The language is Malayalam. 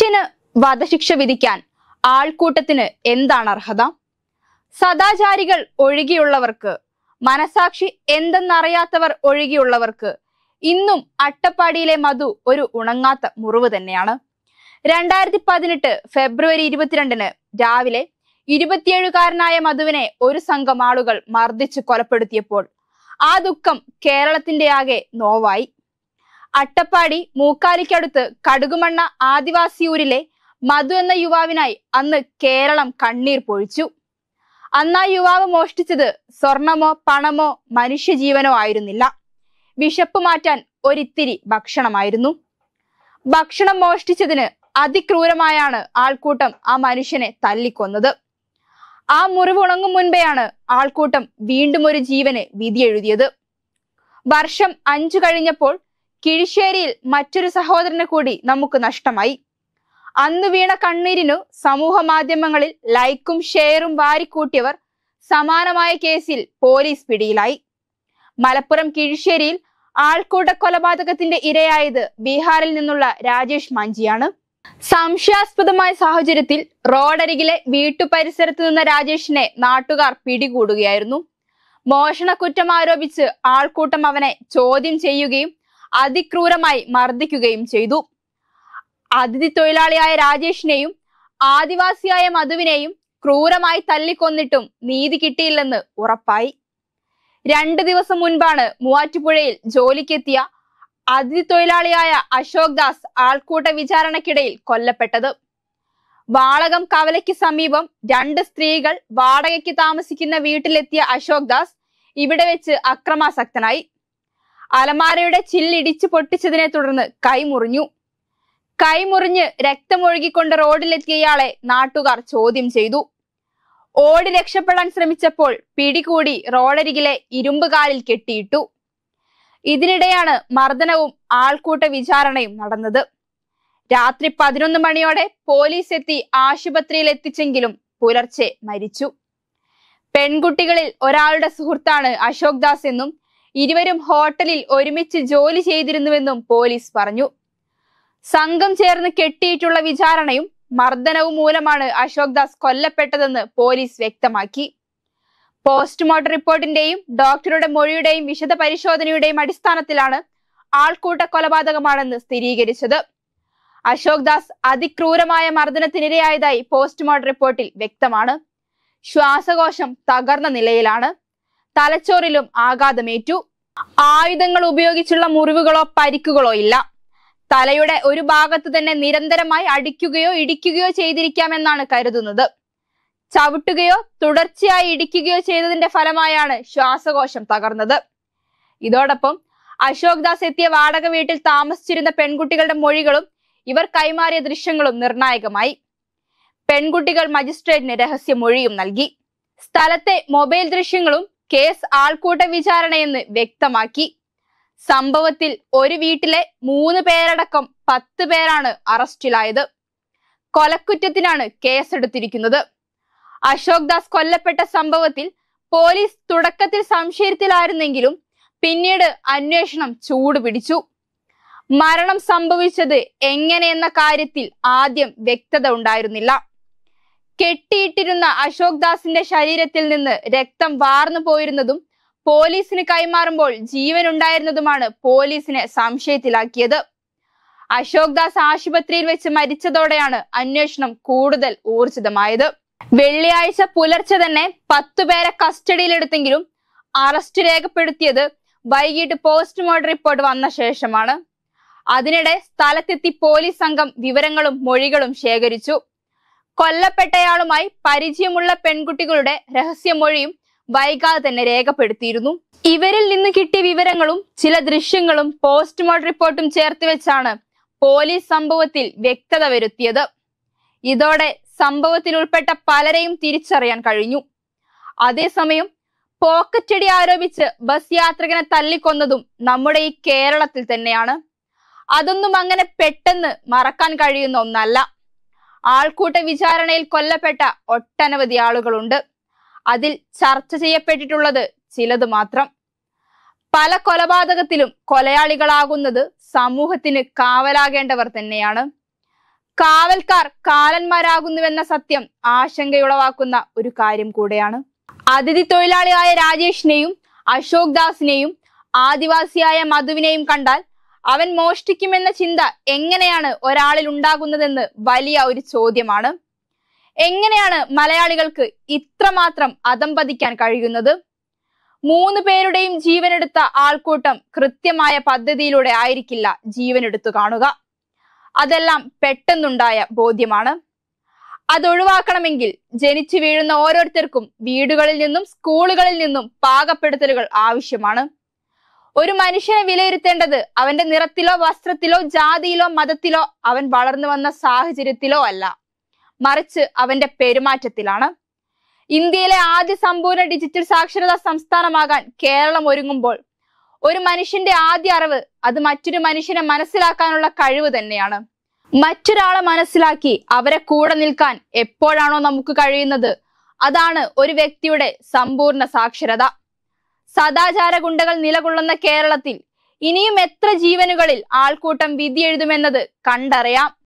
ക്രിസ്ത്യന് വധശിക്ഷ വിധിക്കാൻ ആൾക്കൂട്ടത്തിന് എന്താണ് അർഹത? സദാചാരികൾ ഒഴികെയുള്ളവർക്ക്, മനസാക്ഷി എന്തെന്നറിയാത്തവർ ഒഴികെയുള്ളവർക്ക് ഇന്നും അട്ടപ്പാടിയിലെ മധു ഒരു ഉണങ്ങാത്ത മുറിവ് തന്നെയാണ്. 2018 ഫെബ്രുവരി 22 രാവിലെ 27കാരനായ മധുവിനെ ഒരു സംഘം ആളുകൾ മർദ്ദിച്ച് കൊലപ്പെടുത്തിയപ്പോൾ ആ ദുഃഖം കേരളത്തിന്റെ ആകെ നോവായി. അട്ടപ്പാടി മൂക്കാലിക്കടുത്ത് കടുകുമണ്ണ ആദിവാസിയൂരിലെ മധു എന്ന യുവാവിനായി അന്ന് കേരളം കണ്ണീർ പൊഴിച്ചു. അന്ന് ആ യുവാവ് മോഷ്ടിച്ചത് സ്വർണമോ പണമോ മനുഷ്യജീവനോ ആയിരുന്നില്ല. വിശപ്പ് മാറ്റാൻ ഒരിത്തിരി ഭക്ഷണമായിരുന്നു. ഭക്ഷണം മോഷ്ടിച്ചതിന് അതിക്രൂരമായാണ് ആൾക്കൂട്ടം ആ മനുഷ്യനെ തല്ലിക്കൊന്നത്. ആ മുറിവ് ഉണങ്ങും മുൻപെയാണ് ആൾക്കൂട്ടം വീണ്ടും ഒരു ജീവന് വിധിയെഴുതിയത്. വർഷം 5 കഴിഞ്ഞപ്പോൾ കിഴിശ്ശേരിയിൽ മറ്റൊരു സഹോദരനെ കൂടി നമുക്ക് നഷ്ടമായി. അന്ന് വീണ കണ്ണീരിനു സമൂഹ മാധ്യമങ്ങളിൽ ലൈക്കും ഷെയറും വാരിക്കൂട്ടിയവർ സമാനമായ കേസിൽ പോലീസ് പിടിയിലായി. മലപ്പുറം കിഴിശ്ശേരിയിൽ ആൾക്കൂട്ട കൊലപാതകത്തിന്റെ ഇരയായത് ബീഹാറിൽ നിന്നുള്ള രാജേഷ് മാഞ്ചിയാണ്. സംശയാസ്പദമായ സാഹചര്യത്തിൽ റോഡരികിലെ വീട്ടുപരിസരത്ത് നിന്ന രാജേഷിനെ നാട്ടുകാർ പിടികൂടുകയായിരുന്നു. മോഷണ കുറ്റം ആരോപിച്ച് ആൾക്കൂട്ടം അവനെ ചോദ്യം ചെയ്യുകയും അതിക്രൂരമായി മർദ്ദിക്കുകയും ചെയ്തു. അതിഥി തൊഴിലാളിയായ രാജേഷിനെയും ആദിവാസിയായ മധുവിനെയും ക്രൂരമായി തല്ലിക്കൊന്നിട്ടും നീതി കിട്ടിയില്ലെന്ന് ഉറപ്പായി. 2 ദിവസം മുൻപാണ് മൂവാറ്റുപുഴയിൽ ജോലിക്കെത്തിയ അതിഥി തൊഴിലാളിയായ അശോക് ദാസ് ആൾക്കൂട്ട വിചാരണക്കിടയിൽ കൊല്ലപ്പെട്ടത്. വാളകം കവലയ്ക്ക് സമീപം 2 സ്ത്രീകൾ വാടകയ്ക്ക് താമസിക്കുന്ന വീട്ടിലെത്തിയ അശോക് ദാസ് ഇവിടെ വെച്ച് അക്രമാസക്തനായി. അലമാരയുടെ ചില്ലിടിച്ചു പൊട്ടിച്ചതിനെ തുടർന്ന് കൈമുറിഞ്ഞ് രക്തമൊഴുകിക്കൊണ്ട് റോഡിലെത്തിയ ഇയാളെ നാട്ടുകാർ ചോദ്യം ചെയ്തു. ഓടി രക്ഷപ്പെടാൻ ശ്രമിച്ചപ്പോൾ പിടികൂടി റോഡരികിലെ ഇരുമ്പുകാലിൽ കെട്ടിയിട്ടു. ഇതിനിടെയാണ് മർദ്ദനവും ആൾക്കൂട്ട വിചാരണയും നടന്നത്. രാത്രി 11 മണിയോടെ പോലീസ് എത്തി ആശുപത്രിയിൽ എത്തിച്ചെങ്കിലും പുലർച്ചെ മരിച്ചു. പെൺകുട്ടികളിൽ ഒരാളുടെ സുഹൃത്താണ് അശോക് ദാസ് എന്നും ഇരുവരും ഹോട്ടലിൽ ഒരുമിച്ച് ജോലി ചെയ്തിരുന്നുവെന്നും പോലീസ് പറഞ്ഞു. സംഘം ചേർന്ന് കെട്ടിയിട്ടുള്ള വിചാരണയും മർദ്ദനവും മൂലമാണ് അശോക് ദാസ് കൊല്ലപ്പെട്ടതെന്ന് പോലീസ് വ്യക്തമാക്കി. പോസ്റ്റ്മോർട്ടം റിപ്പോർട്ടിന്റെയും ഡോക്ടറുടെ മൊഴിയുടെയും വിശദ പരിശോധനയുടെയും അടിസ്ഥാനത്തിലാണ് ആൾക്കൂട്ട കൊലപാതകമാണെന്ന് സ്ഥിരീകരിച്ചത്. അശോക് ദാസ് അതിക്രൂരമായ മർദ്ദനത്തിനിരയായതായി പോസ്റ്റ്മോർട്ടം റിപ്പോർട്ടിൽ വ്യക്തമാണ്. ശ്വാസകോശം തകർന്ന നിലയിലാണ്. തലച്ചോറിലും ആഘാതമേറ്റു. ആയുധങ്ങൾ ഉപയോഗിച്ചുള്ള മുറിവുകളോ പരിക്കുകളോ ഇല്ല. തലയുടെ ഒരു ഭാഗത്ത് തന്നെ നിരന്തരമായി അടിക്കുകയോ ഇടിക്കുകയോ ചെയ്തിരിക്കാമെന്നാണ് കരുതുന്നത്. ചവിട്ടുകയോ തുടർച്ചയായി ഇടിക്കുകയോ ചെയ്തതിന്റെ ഫലമായാണ് ശ്വാസകോശം തകർന്നത്. ഇതോടൊപ്പം അശോക് ദാസ് എത്തിയ വാടക വീട്ടിൽ താമസിച്ചിരുന്ന പെൺകുട്ടികളുടെ മൊഴികളും ഇവർ കൈമാറിയ ദൃശ്യങ്ങളും നിർണായകമായി. പെൺകുട്ടികൾ മജിസ്ട്രേറ്റിന് രഹസ്യമൊഴിയും നൽകി. സ്ഥലത്തെ മൊബൈൽ ദൃശ്യങ്ങളും കേസ് ആൾക്കൂട്ട വിചാരണയെന്ന് വ്യക്തമാക്കി. സംഭവത്തിൽ ഒരു വീട്ടിലെ 3 പേരടക്കം 10 പേരാണ് അറസ്റ്റിലായത്. കൊലക്കുറ്റത്തിനാണ് കേസെടുത്തിരിക്കുന്നത്. അശോക് ദാസ് കൊല്ലപ്പെട്ട സംഭവത്തിൽ പോലീസ് തുടക്കത്തിൽ സംശയത്തിലായിരുന്നെങ്കിലും പിന്നീട് അന്വേഷണം ചൂടുപിടിച്ചു. മരണം സംഭവിച്ചത് എങ്ങനെയെന്ന കാര്യത്തിൽ ആദ്യം വ്യക്തത ഉണ്ടായിരുന്നില്ല. കെട്ടിയിട്ടിരുന്ന അശോക് ദാസിന്റെ ശരീരത്തിൽ നിന്ന് രക്തം വാർന്നു പോയിരുന്നതും പോലീസിന് കൈമാറുമ്പോൾ ജീവനുണ്ടായിരുന്നതുമാണ് പോലീസിനെ സംശയത്തിലാക്കിയത്. അശോക് ദാസ് ആശുപത്രിയിൽ വെച്ച് മരിച്ചതോടെയാണ് അന്വേഷണം കൂടുതൽ ഊർജിതമായത്. വെള്ളിയാഴ്ച പുലർച്ചെ തന്നെ 10 പേരെ കസ്റ്റഡിയിലെടുത്തെങ്കിലും അറസ്റ്റ് രേഖപ്പെടുത്തിയത് വൈകിട്ട് പോസ്റ്റ്മോർട്ടം റിപ്പോർട്ട് വന്ന ശേഷമാണ്. അതിനിടെ സ്ഥലത്തെത്തി പോലീസ് സംഘം വിവരങ്ങളും മൊഴികളും ശേഖരിച്ചു. കൊല്ലപ്പെട്ടയാളുമായി പരിചയമുള്ള പെൺകുട്ടികളുടെ രഹസ്യമൊഴിയും വൈകാതെ തന്നെ രേഖപ്പെടുത്തിയിരുന്നു. ഇവരിൽ നിന്ന് കിട്ടിയ വിവരങ്ങളും ചില ദൃശ്യങ്ങളും പോസ്റ്റ്മോർട്ടം റിപ്പോർട്ടും ചേർത്ത് വെച്ചാണ് പോലീസ് സംഭവത്തിൽ വ്യക്തത വരുത്തിയത്. ഇതോടെ സംഭവത്തിൽ ഉൾപ്പെട്ട പലരെയും തിരിച്ചറിയാൻ കഴിഞ്ഞു. അതേസമയം പോക്കറ്റടി ആരോപിച്ച് ബസ് യാത്രികനെ തല്ലിക്കൊന്നതും നമ്മുടെ ഈ കേരളത്തിൽ തന്നെയാണ്. അതൊന്നും അങ്ങനെ പെട്ടെന്ന് മറക്കാൻ കഴിയുന്ന ഒന്നല്ല. ആൾക്കൂട്ട വിചാരണയിൽ കൊല്ലപ്പെട്ട ഒട്ടനവധി ആളുകളുണ്ട്. അതിൽ ചർച്ച ചെയ്യപ്പെട്ടിട്ടുള്ളത് ചിലത് മാത്രം. പല കൊലപാതകത്തിലും കൊലയാളികളാകുന്നത് സമൂഹത്തിന് കാവലാകേണ്ടവർ തന്നെയാണ്. കാവൽക്കാർ കാലന്മാരാകുന്നുവെന്ന സത്യം ആശങ്കയുളവാക്കുന്ന ഒരു കാര്യം കൂടെയാണ്. അതിഥി തൊഴിലാളിയായ രാജേഷിനെയും അശോക് ദാസിനെയും ആദിവാസിയായ മധുവിനെയും കണ്ടാൽ അവൻ മോഷ്ടിക്കുമെന്ന ചിന്ത എങ്ങനെയാണ് ഒരാളിൽ ഉണ്ടാകുന്നതെന്ന് വലിയ ഒരു ചോദ്യമാണ്. എങ്ങനെയാണ് മലയാളികൾക്ക് ഇത്രമാത്രം അധംപതിക്കാൻ കഴിയുന്നത്? 3 പേരുടെയും ജീവനെടുത്ത ആൾക്കൂട്ടം കൃത്യമായ പദ്ധതിയിലൂടെ ആയിരിക്കില്ല ജീവനെടുത്തു കാണുക. അതെല്ലാം പെട്ടെന്നുണ്ടായ ബോധ്യമാണ്. അതൊഴിവാക്കണമെങ്കിൽ ജനിച്ചു വീഴുന്ന ഓരോരുത്തർക്കും വീടുകളിൽ നിന്നും സ്കൂളുകളിൽ നിന്നും പാകപ്പെടുത്തലുകൾ ആവശ്യമാണ്. ഒരു മനുഷ്യനെ വിലയിരുത്തേണ്ടത് അവന്റെ നിറത്തിലോ വസ്ത്രത്തിലോ ജാതിയിലോ മതത്തിലോ അവൻ വളർന്നു വന്ന സാഹചര്യത്തിലോ അല്ല, മറിച്ച് അവന്റെ പെരുമാറ്റത്തിലാണ്. ഇന്ത്യയിലെ ആദ്യ സമ്പൂർണ്ണ ഡിജിറ്റൽ സാക്ഷരതാ സംസ്ഥാനമാകാൻ കേരളം ഒരുങ്ങുമ്പോൾ ഒരു മനുഷ്യന്റെ ആദ്യ അറിവ് അത് മറ്റൊരു മനുഷ്യനെ മനസ്സിലാക്കാനുള്ള കഴിവ് തന്നെയാണ്. മറ്റൊരാളെ മനസ്സിലാക്കി അവരെ കൂടെ നിൽക്കാൻ എപ്പോഴാണോ നമുക്ക് കഴിയുന്നത്, അതാണ് ഒരു വ്യക്തിയുടെ സമ്പൂർണ്ണ സാക്ഷരത. സദാചാര ഗുണ്ടകൾ നിലകൊള്ളുന്ന കേരളത്തിൽ ഇനിയും എത്ര ജീവനുകളിൽ ആൾക്കൂട്ടം വിധി എഴുതുമെന്നത് കണ്ടറിയാം.